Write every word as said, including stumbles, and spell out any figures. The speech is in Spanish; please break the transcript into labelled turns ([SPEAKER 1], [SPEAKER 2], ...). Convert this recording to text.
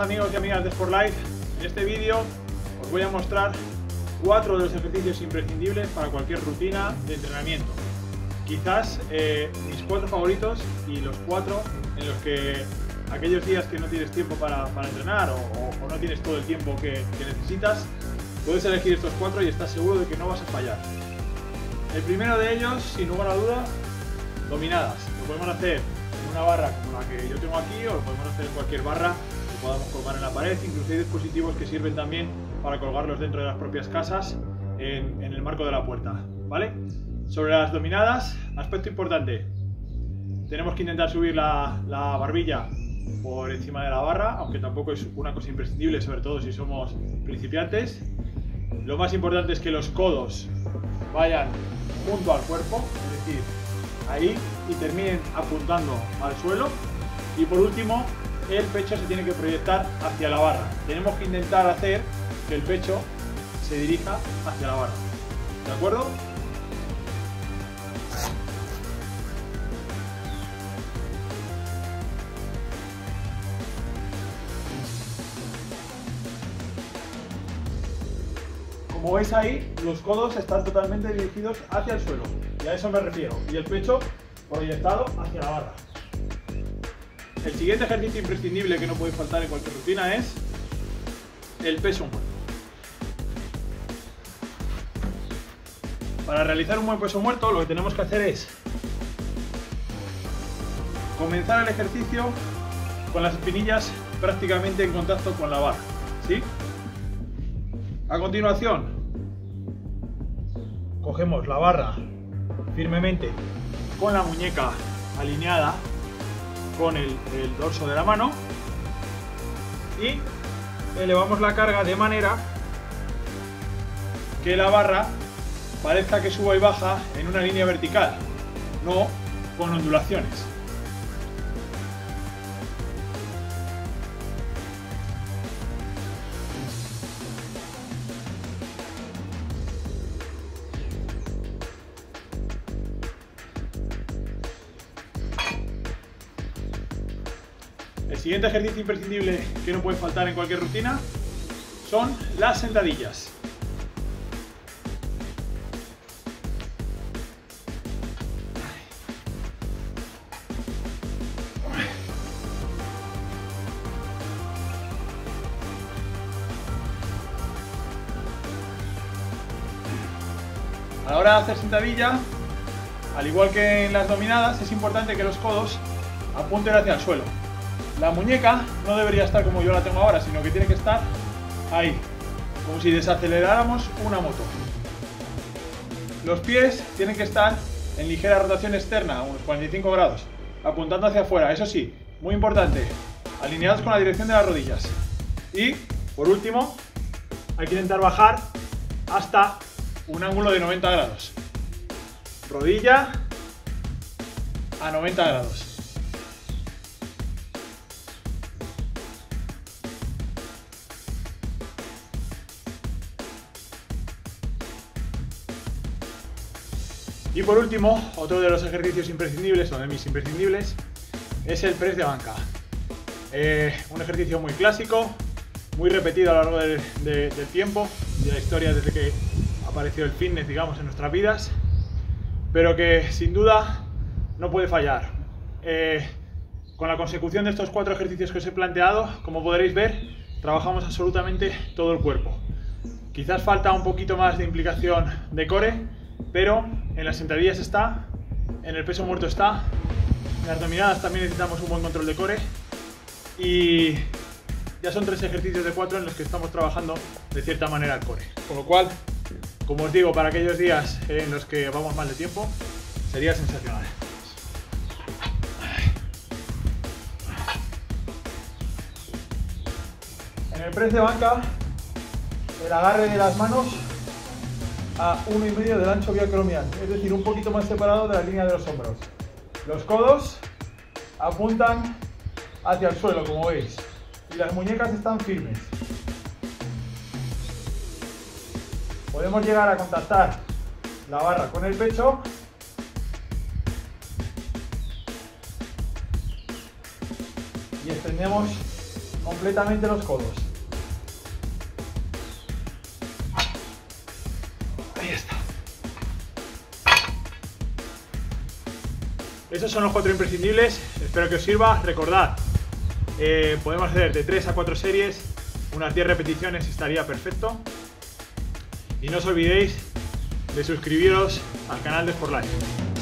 [SPEAKER 1] amigos y amigas de Sportlife. En este vídeo os voy a mostrar cuatro de los ejercicios imprescindibles para cualquier rutina de entrenamiento. Quizás eh, mis cuatro favoritos y los cuatro en los que aquellos días que no tienes tiempo para, para entrenar o, o, o no tienes todo el tiempo que, que necesitas, puedes elegir estos cuatro y estás seguro de que no vas a fallar. El primero de ellos, sin lugar a duda, dominadas. Lo podemos hacer en una barra como la que yo tengo aquí, o lo podemos hacer en cualquier barra que podamos colgar en la pared. Incluso hay dispositivos que sirven también para colgarlos dentro de las propias casas en, en el marco de la puerta, ¿vale? Sobre las dominadas, aspecto importante, tenemos que intentar subir la, la barbilla por encima de la barra, aunque tampoco es una cosa imprescindible, sobre todo si somos principiantes. Lo más importante es que los codos vayan junto al cuerpo, es decir, ahí, y terminen apuntando al suelo. Y por último, el pecho se tiene que proyectar hacia la barra. Tenemos que intentar hacer que el pecho se dirija hacia la barra, ¿de acuerdo? Como veis ahí, los codos están totalmente dirigidos hacia el suelo, y a eso me refiero, y el pecho proyectado hacia la barra. El siguiente ejercicio imprescindible que no puede faltar en cualquier rutina es el peso muerto. Para realizar un buen peso muerto, lo que tenemos que hacer es comenzar el ejercicio con las espinillas prácticamente en contacto con la barra, ¿sí? A continuación, cogemos la barra firmemente con la muñeca alineada con el, el dorso de la mano y elevamos la carga de manera que la barra parezca que suba y baja en una línea vertical, no con ondulaciones. El siguiente ejercicio imprescindible que no puede faltar en cualquier rutina son las sentadillas. A la hora de hacer sentadilla, al igual que en las dominadas, es importante que los codos apunten hacia el suelo. La muñeca no debería estar como yo la tengo ahora, sino que tiene que estar ahí, como si desaceleráramos una moto. Los pies tienen que estar en ligera rotación externa, a unos cuarenta y cinco grados, apuntando hacia afuera. Eso sí, muy importante, alineados con la dirección de las rodillas. Y, por último, hay que intentar bajar hasta un ángulo de noventa grados. Rodilla a noventa grados. Y por último, otro de los ejercicios imprescindibles, o de mis imprescindibles, es el press de banca. Eh, un ejercicio muy clásico, muy repetido a lo largo de, de, del tiempo, de la historia desde que apareció el fitness, digamos, en nuestras vidas, pero que sin duda no puede fallar. Eh, con la consecución de estos cuatro ejercicios que os he planteado, como podréis ver, trabajamos absolutamente todo el cuerpo. Quizás falta un poquito más de implicación de core, pero en las sentadillas está, en el peso muerto está, en las dominadas también necesitamos un buen control de core, y ya son tres ejercicios de cuatro en los que estamos trabajando de cierta manera el core. Con lo cual, como os digo, para aquellos días en los que vamos mal de tiempo, sería sensacional. En el press de banca, el agarre de las manos a uno y medio del ancho biacromial, es decir, un poquito más separado de la línea de los hombros. Los codos apuntan hacia el suelo, como veis, y las muñecas están firmes. Podemos llegar a contactar la barra con el pecho y extendemos completamente los codos. Ahí está. Esos son los cuatro imprescindibles, espero que os sirva. Recordad, eh, podemos hacer de tres a cuatro series, unas diez repeticiones estaría perfecto. Y no os olvidéis de suscribiros al canal de Sport Life.